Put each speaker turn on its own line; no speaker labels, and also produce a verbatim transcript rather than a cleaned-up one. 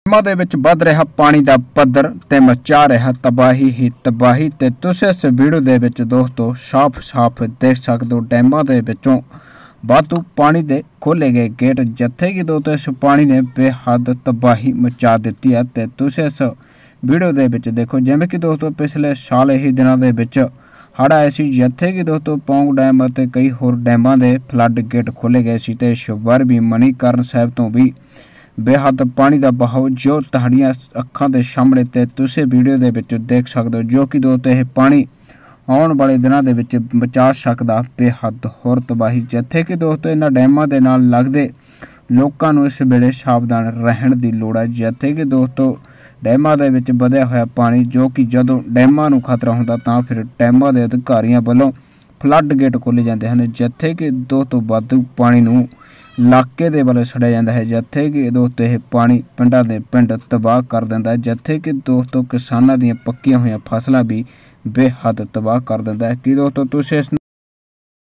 ਡੈਮਾਂ ਦੇ ਵਿੱਚ ਵੱਧ ਰਿਹਾ ਪਾਣੀ ਦਾ ਪੱਧਰ ਤੇ ਮਚਾ ਰਿਹਾ ਤਬਾਹੀ ਹੀ ਤਬਾਹੀ। ਤੇ ਤੁਸੀਂ ਇਸ ਵੀਡੀਓ ਦੇ ਵਿੱਚ ਦੋਸਤੋ ਸਾਫ਼-ਸਾਫ਼ ਦੇਖ ਸਕਦੇ ਹੋ ਡੈਮਾਂ ਦੇ ਵਿੱਚੋਂ ਵਾਧੂ ਪਾਣੀ ਦੇ ਖੋਲੇ ਗਏ ਗੇਟ, ਜਿੱਥੇ कि ਦੋਸਤੋ ਇਸ ਪਾਣੀ ने बेहद तबाही मचा दी है। तो तुसीं इस वीडियो दे विच देखो जिवें कि दोस्तों पिछले साल यही दिनों दे विच हड़ आए सी, जिथे कि दोस्तों पौंग डैम और कई होर डैमां दे फ्लड गेट खोले गए सी। ते इस वार भी मणिकरण साहिब तो भी बेहद पानी का बहाव जो तुहाड़ियां अखां दे सामने ते तुसीं वीडियो दे विच देख सकते हो, जो कि दोस्तों यह पानी आने वाले दिनों के विच बचा सकता बेहद होर तबाही। जिथे कि दोस्तों इन्हां डैमां दे नाल लगदे लोकां नूं इस वेले सावधान रहण दी लोड़ है। जिथे कि दोस्तों डैमां दे विच वधिया होया पानी, जो कि जदों डैमां नूं खतरा हुंदा तां फिर डैमां दे अधिकारियों वालों फ्लड गेट खोले जाते हैं, जिथे कि दोस्तों वाधू पानी नूं इलाके दे वाले छड़िया जाता है। जिथे कि दोस्तों यह पानी पिंडां दे पिंड तबाह कर दिंदा है, जिथे कि दोस्तों किसानां दीयां पक्कियां होईयां फसलां भी बेहद तबाह कर दिंदा है। कि दोस्तों तुसीं इस